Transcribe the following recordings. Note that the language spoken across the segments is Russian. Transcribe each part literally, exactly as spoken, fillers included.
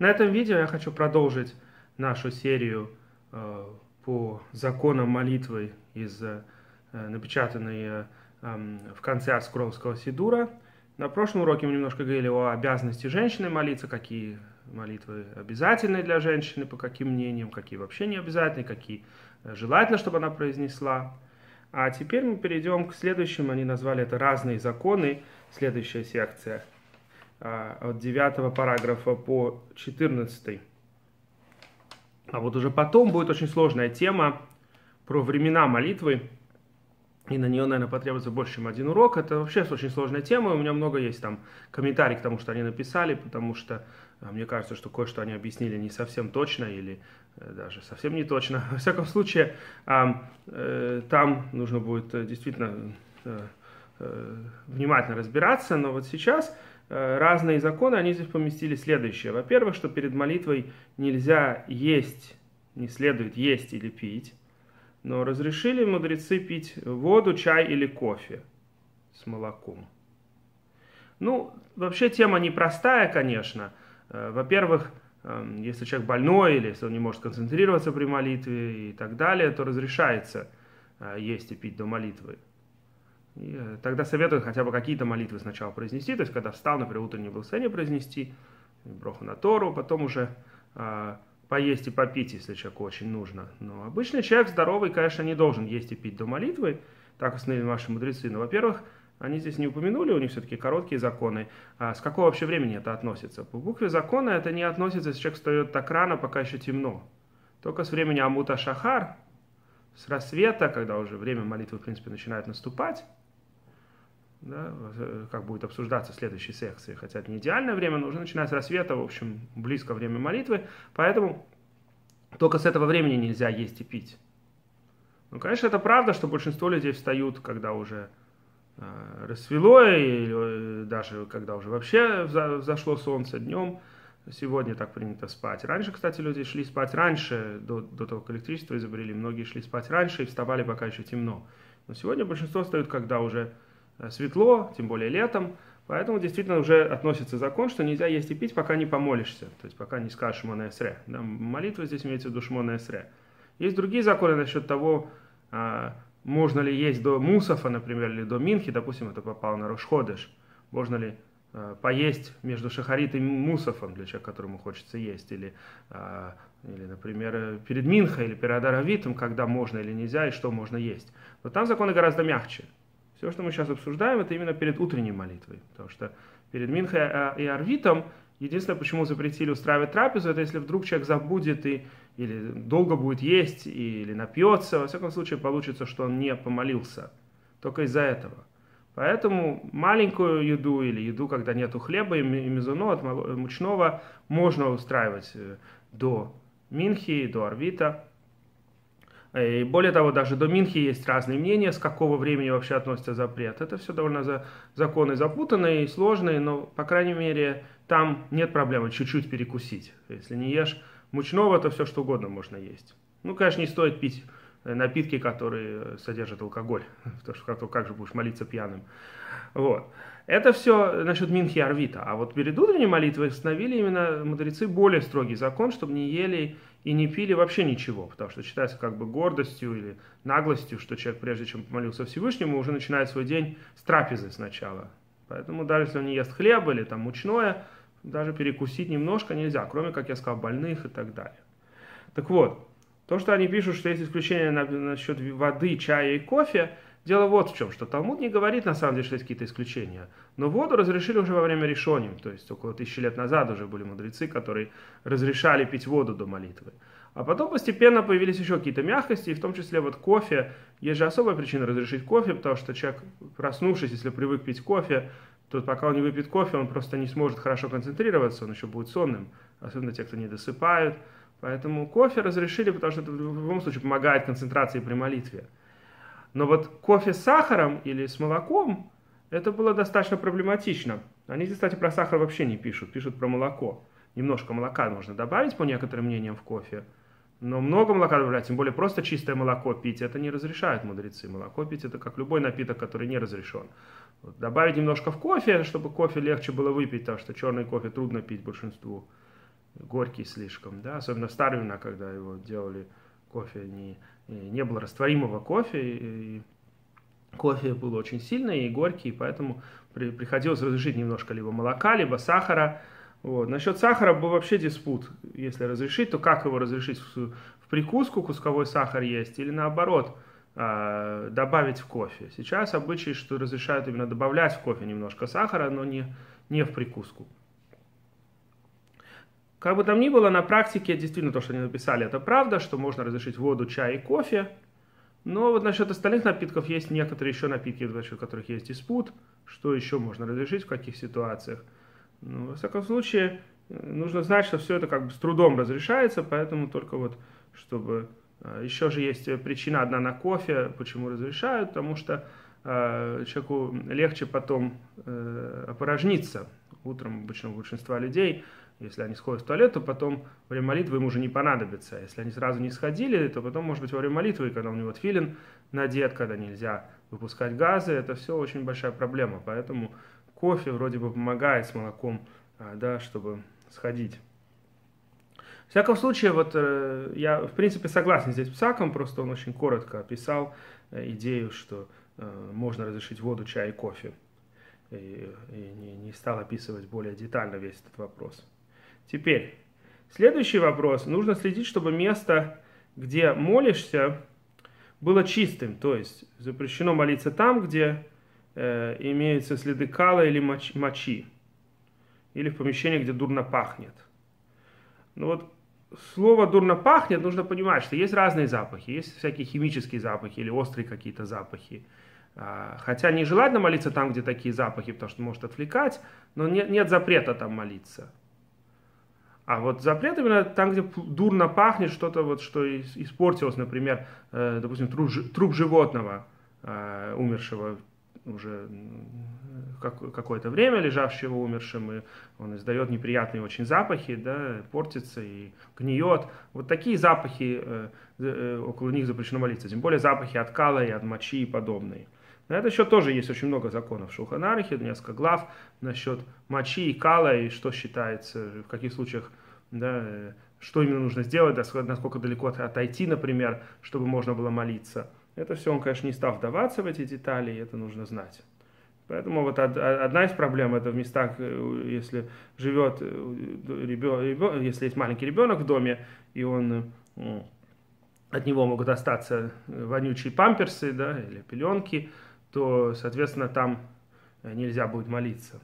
На этом видео я хочу продолжить нашу серию э, по законам молитвы, из, э, напечатанной э, э, в конце Аскролского Сидура. На прошлом уроке мы немножко говорили о обязанности женщины молиться, какие молитвы обязательны для женщины, по каким мнениям, какие вообще не обязательны, какие желательно, чтобы она произнесла. А теперь мы перейдем к следующему, они назвали это «Разные законы», следующая секция, от девятого параграфа по четырнадцатый. А вот уже потом будет очень сложная тема про времена молитвы, и на нее, наверное, потребуется больше, чем один урок. Это вообще очень сложная тема, у меня много есть там комментариев к тому, что они написали, потому что мне кажется, что кое-что они объяснили не совсем точно, или даже совсем не точно. Во всяком случае, там нужно будет действительно внимательно разбираться, но вот сейчас разные законы, они здесь поместили следующее. Во-первых, что перед молитвой нельзя есть, не следует есть или пить, но разрешили мудрецы пить воду, чай или кофе с молоком. Ну, вообще тема непростая, конечно. Во-первых, если человек больной или если он не может концентрироваться при молитве и так далее, то разрешается есть и пить до молитвы. И тогда советуют хотя бы какие-то молитвы сначала произнести, то есть когда встал, например, утреннее благословение произнести, броху на Тору, потом уже э, поесть и попить, если человеку очень нужно. Но обычный человек здоровый, конечно, не должен есть и пить до молитвы, так установили наши мудрецы. Но, во-первых, они здесь не упомянули, у них все-таки короткие законы. А с какого вообще времени это относится? По букве закона это не относится, если человек встает так рано, пока еще темно. Только с времени Амута Шахар, с рассвета, когда уже время молитвы, в принципе, начинает наступать, да, как будет обсуждаться в следующей секции. Хотя это не идеальное время, но уже начиная с рассвета, в общем, близко время молитвы. Поэтому только с этого времени нельзя есть и пить. Ну, конечно, это правда, что большинство людей встают, когда уже э, рассвело, или даже когда уже вообще взошло солнце днем. Сегодня так принято спать. Раньше, кстати, люди шли спать раньше, до, до того, как электричество изобрели. Многие шли спать раньше и вставали, пока еще темно. Но сегодня большинство встают, когда уже светло, тем более летом, поэтому действительно уже относится закон, что нельзя есть и пить, пока не помолишься, то есть пока не скажешь Шмона Эсре. Да, молитва здесь имеется в виду Шмона Эсре. Есть другие законы насчет того, а, можно ли есть до Мусафа, например, или до Минхи, допустим, это попало на Рош ходеш, можно ли а, поесть между Шахарит и Мусафом для человека, которому хочется есть, или, а, или например, перед Минхой или перед Аравитом, когда можно или нельзя, и что можно есть. Но там законы гораздо мягче. Все, что мы сейчас обсуждаем, это именно перед утренней молитвой. Потому что перед Минхой и Арвитом единственное, почему запретили устраивать трапезу, это если вдруг человек забудет и, или долго будет есть, или напьется. Во всяком случае, получится, что он не помолился. Только из-за этого. Поэтому маленькую еду или еду, когда нету хлеба и мезоно от мучного, можно устраивать до Минхи, до Арвита. И более того, даже до Минхи есть разные мнения, с какого времени вообще относится запрет. Это все довольно за, законы запутанные и сложные, но, по крайней мере, там нет проблемы чуть-чуть перекусить. Если не ешь мучного, то все что угодно можно есть. Ну, конечно, не стоит пить напитки, которые содержат алкоголь, потому что как, как же будешь молиться пьяным. Вот. Это все насчет Минхи и Арвита. А вот перед утренней молитвой установили именно мудрецы более строгий закон, чтобы не ели и не пили вообще ничего, потому что считается как бы гордостью или наглостью, что человек, прежде чем помолился Всевышнему, уже начинает свой день с трапезы сначала. Поэтому даже если он не ест хлеб или там мучное, даже перекусить немножко нельзя, кроме, как я сказал, больных и так далее. Так вот, то, что они пишут, что есть исключения насчет воды, чая и кофе, дело вот в чем, что Талмуд не говорит на самом деле, что есть какие-то исключения. Но воду разрешили уже во время решоним, то есть около тысячи лет назад уже были мудрецы, которые разрешали пить воду до молитвы. А потом постепенно появились еще какие-то мягкости, и в том числе вот кофе. Есть же особая причина разрешить кофе, потому что человек, проснувшись, если привык пить кофе, то пока он не выпьет кофе, он просто не сможет хорошо концентрироваться, он еще будет сонным, особенно те, кто не досыпают. Поэтому кофе разрешили, потому что это в любом случае помогает концентрации при молитве. Но вот кофе с сахаром или с молоком, это было достаточно проблематично. Они здесь, кстати, про сахар вообще не пишут, пишут про молоко. Немножко молока можно добавить, по некоторым мнениям, в кофе. Но много молока добавлять, тем более просто чистое молоко пить, это не разрешают мудрецы. Молоко пить это как любой напиток, который не разрешен. Вот, добавить немножко в кофе, чтобы кофе легче было выпить, потому что черный кофе трудно пить большинству. горький слишком, да, особенно в старые времена, когда его делали кофе, не, не было растворимого кофе, и кофе был очень сильный и горький, поэтому при, приходилось разрешить немножко либо молока, либо сахара. Вот. Насчет сахара был вообще диспут, если разрешить, то как его разрешить? В, в прикуску кусковой сахар есть или наоборот э, добавить в кофе? Сейчас обычай, что разрешают именно добавлять в кофе немножко сахара, но не, не в прикуску. Как бы там ни было, на практике действительно то, что они написали, это правда, что можно разрешить воду, чай и кофе. Но вот насчет остальных напитков есть некоторые еще напитки, насчет которых есть диспут, что еще можно разрешить, в каких ситуациях. Ну, во всяком случае, нужно знать, что все это как бы с трудом разрешается, поэтому только вот, чтобы... Еще же есть причина одна на кофе, почему разрешают, потому что э, человеку легче потом э, опорожниться. Утром обычно у большинства людей, если они сходят в туалет, то потом во время молитвы им уже не понадобится. Если они сразу не сходили, то потом, может быть, во время молитвы, когда у него тфилин надет, когда нельзя выпускать газы, это все очень большая проблема. Поэтому кофе вроде бы помогает с молоком, да, чтобы сходить. В всяком случае, вот я в принципе согласен здесь с Псаком, просто он очень коротко описал идею, что можно разрешить воду, чай и кофе. И, и не, не стал описывать более детально весь этот вопрос. Теперь, следующий вопрос. Нужно следить, чтобы место, где молишься, было чистым. То есть запрещено молиться там, где э, имеются следы кала или мочи, мочи. Или в помещении, где дурно пахнет. Ну вот слово «дурно пахнет» нужно понимать, что есть разные запахи. Есть всякие химические запахи или острые какие-то запахи. Хотя нежелательно молиться там, где такие запахи, потому что может отвлекать, но нет, нет запрета там молиться. А вот запрет именно там, где дурно пахнет, что-то вот, что испортилось, например, допустим, труп, труп животного, умершего уже какое-то время, лежавшего умершим, и он издает неприятные очень запахи, да, портится и гниет. Вот такие запахи, около них запрещено молиться, тем более запахи от кала и от мочи и подобные. На это еще тоже есть очень много законов в Шулхан Арухе, несколько глав насчет мочи и кала, и что считается, в каких случаях, да, что именно нужно сделать, насколько далеко отойти, например, чтобы можно было молиться. Это все он, конечно, не стал вдаваться в эти детали, и это нужно знать. Поэтому вот одна из проблем, это в местах, если живет ребенок, если есть маленький ребенок в доме, и он... от него могут остаться вонючие памперсы, да, или пеленки, то, соответственно, там нельзя будет молиться.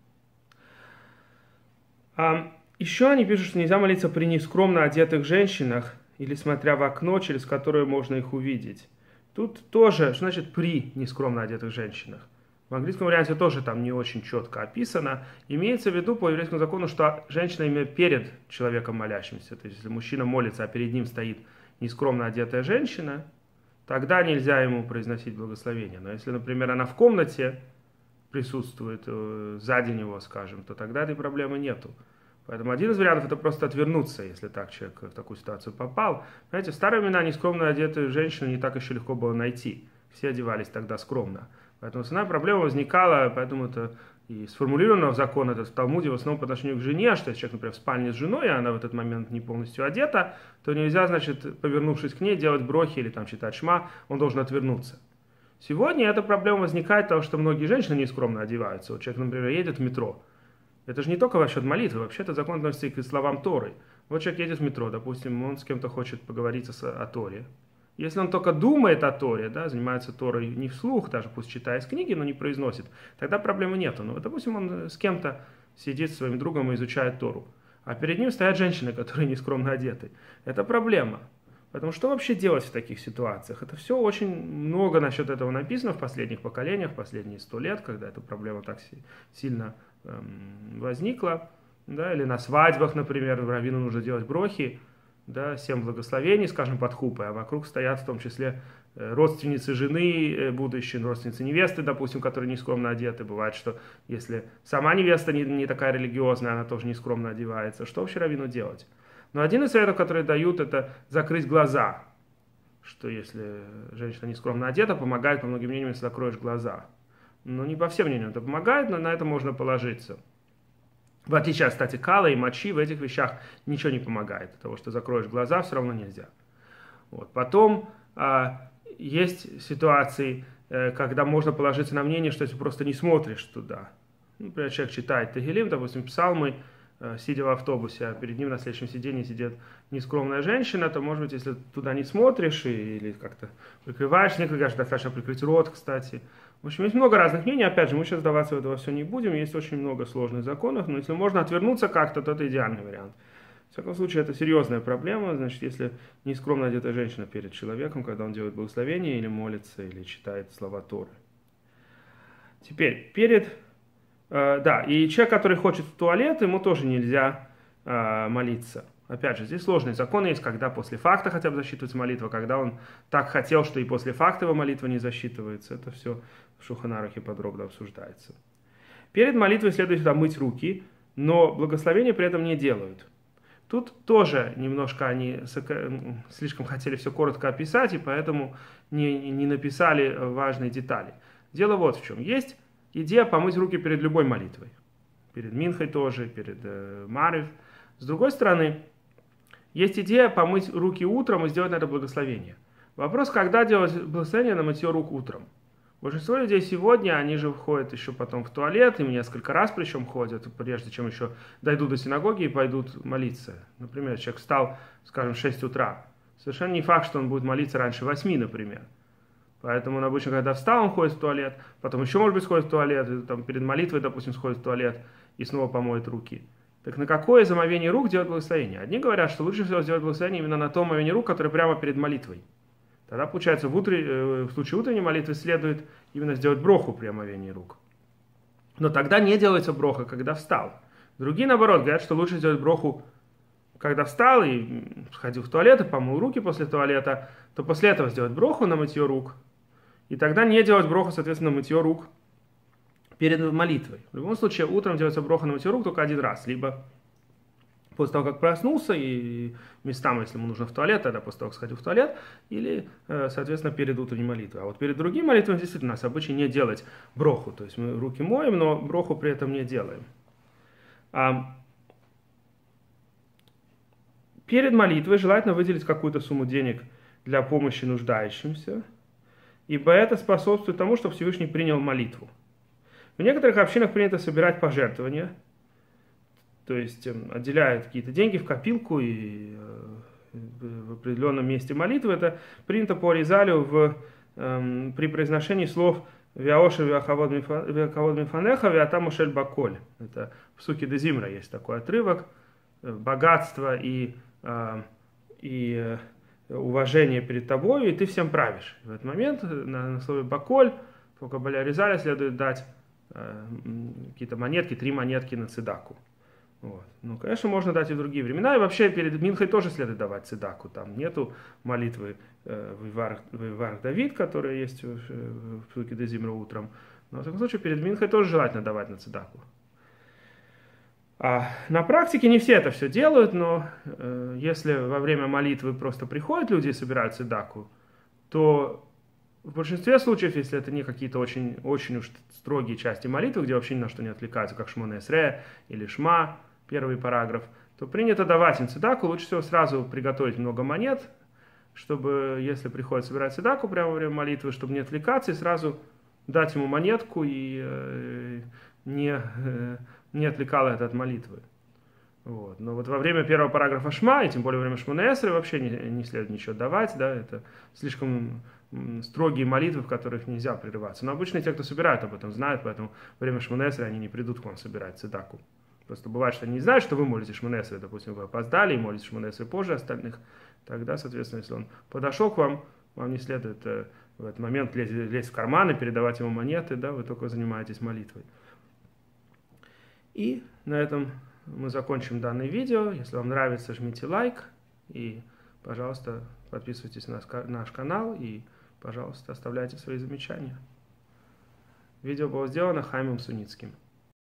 А еще они пишут, что нельзя молиться при нескромно одетых женщинах или смотря в окно, через которое можно их увидеть. Тут тоже, что значит при нескромно одетых женщинах? В английском варианте тоже там не очень четко описано. Имеется в виду по еврейскому закону, что женщина имеет перед человеком молящимся. То есть, если мужчина молится, а перед ним стоит нескромно одетая женщина, тогда нельзя ему произносить благословение. Но если, например, она в комнате присутствует, сзади него, скажем, то тогда этой проблемы нету. Поэтому один из вариантов — это просто отвернуться, если так человек в такую ситуацию попал. Знаете, в старые времена нескромно одетую женщину не так еще легко было найти. Все одевались тогда скромно. Поэтому основная проблема возникала, поэтому это и сформулировано в закон этот в Талмуде в основном по отношению к жене, что если человек, например, в спальне с женой, и она в этот момент не полностью одета, то нельзя, значит, повернувшись к ней, делать брохи или там читать шма, он должен отвернуться. Сегодня эта проблема возникает, потому что многие женщины нескромно одеваются. Вот человек, например, едет в метро. Это же не только насчет молитвы, вообще-то закон относится и к словам Торы. Вот человек едет в метро, допустим, он с кем-то хочет поговорить о Торе. Если он только думает о Торе, да, занимается Торой не вслух, даже пусть читая из книги, но не произносит, тогда проблемы нету. Но, допустим, он с кем-то сидит с своим другом и изучает Тору, а перед ним стоят женщины, которые нескромно одеты. Это проблема. Поэтому что вообще делать в таких ситуациях? Это все очень много насчет этого написано в последних поколениях, в последние сто лет, когда эта проблема так сильно эм, возникла. Да, или на свадьбах, например, раввину нужно делать брохи, да, семь благословений, скажем, под хупой, а вокруг стоят в том числе родственницы жены, будущие родственницы невесты, допустим, которые нескромно одеты. Бывает, что если сама невеста не, не такая религиозная, она тоже нескромно одевается. Что вообще раввину делать? Но один из советов, которые дают, это закрыть глаза. Что если женщина нескромно одета, помогает, по многим мнениям, если закроешь глаза. Ну, не по всем мнениям это помогает, но на это можно положиться. В отличие от, кстати, кала и мочи, в этих вещах ничего не помогает. От того, что закроешь глаза, все равно нельзя. Вот. Потом а, есть ситуации, э, когда можно положиться на мнение, что если просто не смотришь туда. Например, человек читает Тегилим, допустим, псалмы, э, сидя в автобусе, а перед ним на следующем сиденье сидит нескромная женщина, то, может быть, если туда не смотришь и, или как-то прикрываешь, некоторые говорят, что достаточно прикрыть рот, кстати. В общем, есть много разных мнений. Опять же, мы сейчас вдаваться в это во все не будем. Есть очень много сложных законов, но если можно отвернуться как-то, то это идеальный вариант. В всяком случае, это серьезная проблема. Значит, если нескромно одетая женщина перед человеком, когда он делает благословение или молится, или читает слова Торы. Теперь, перед... Э, да, и человек, который хочет в туалет, ему тоже нельзя э, молиться. Опять же, здесь сложные законы есть, когда после факта хотя бы засчитывается молитва, когда он так хотел, что и после факта его молитва не засчитывается. Это все в Шулхан Арухе подробно обсуждается. Перед молитвой следует всегда мыть руки, но благословения при этом не делают. Тут тоже немножко они слишком хотели все коротко описать, и поэтому не, не написали важные детали. Дело вот в чем. Есть идея помыть руки перед любой молитвой. Перед Минхой тоже, перед э, Марив. С другой стороны, есть идея помыть руки утром и сделать на это благословение. Вопрос, когда делать благословение на мытье рук утром. Большинство людей сегодня, они же входят еще потом в туалет, им несколько раз причем ходят, прежде чем еще дойдут до синагоги и пойдут молиться. Например, человек встал, скажем, в шесть утра. Совершенно не факт, что он будет молиться раньше восьми, например. Поэтому он обычно, когда встал, он ходит в туалет, потом еще, может быть, сходит в туалет, и, там, перед молитвой, допустим, сходит в туалет и снова помоет руки. Так на какое из омовений рук делать благословение? Одни говорят, что лучше всего сделать благословение именно на том омовении рук, которое прямо перед молитвой. Тогда, получается, в, утре, в случае утренней молитвы следует именно сделать броху при омовении рук. Но тогда не делается броха, когда встал. Другие, наоборот, говорят, что лучше сделать броху, когда встал и сходил в туалет и помыл руки после туалета, то после этого сделать броху на мытье рук. И тогда не делать броху, соответственно, на мытье рук перед молитвой. В любом случае, утром делается броха на мытье рук только один раз. Либо после того, как проснулся, и местам, если ему нужно в туалет, тогда после того, как сходил в туалет, или, соответственно, перед утренней молитвой. А вот перед другими молитвами действительно у нас обычно не делать броху. То есть мы руки моем, но броху при этом не делаем. А перед молитвой желательно выделить какую-то сумму денег для помощи нуждающимся, ибо это способствует тому, чтобы Всевышний принял молитву. В некоторых общинах принято собирать пожертвования, то есть отделяют какие-то деньги в копилку и в определенном месте молитвы. Это принято по Аризалю в, эм, при произношении слов «Вяоша вяхавод мифанеха вятам ушель баколь». Это в Псуке де Зимра есть такой отрывок. Богатство и, э, и уважение перед тобой, и ты всем правишь. В этот момент на, на слове «баколь» по Кабале Аризаля следует дать э, какие-то монетки, три монетки на цедаку. Вот. Ну, конечно, можно дать и в другие времена. И вообще перед Минхой тоже следует давать цедаку. Там нету молитвы э, Виварх Давид, которая есть в, в Псуке де Зимра утром. Но, в таком случае, перед Минхой тоже желательно давать на цедаку. А на практике не все это все делают, но э, если во время молитвы просто приходят люди и собирают цедаку, то в большинстве случаев, если это не какие-то очень, очень уж строгие части молитвы, где вообще ни на что не отвлекаются, как Шмона Эсре или Шма, первый параграф, то принято давать им цедаку. Лучше всего сразу приготовить много монет, чтобы, если приходит собирать цедаку прямо во время молитвы, чтобы не отвлекаться, и сразу дать ему монетку и э, не, э, не отвлекало это от молитвы. Вот. Но вот во время первого параграфа Шма, и тем более во время Шмона Эсре, вообще не, не следует ничего давать, да, это слишком строгие молитвы, в которых нельзя прерываться. Но обычно те, кто собирают, об этом знают, поэтому во время Шмона Эсре они не придут к вам собирать цедаку. Просто бывает, что они не знают, что вы молитесь Шмона Эсре, допустим, вы опоздали и молитесь Шмона Эсре позже остальных, тогда, соответственно, если он подошел к вам, вам не следует э, в этот момент лезть, лезть в карман и передавать ему монеты, да, вы только занимаетесь молитвой. И на этом мы закончим данное видео. Если вам нравится, жмите лайк и, пожалуйста, подписывайтесь на наш канал и, пожалуйста, оставляйте свои замечания. Видео было сделано Хаймом Суницким.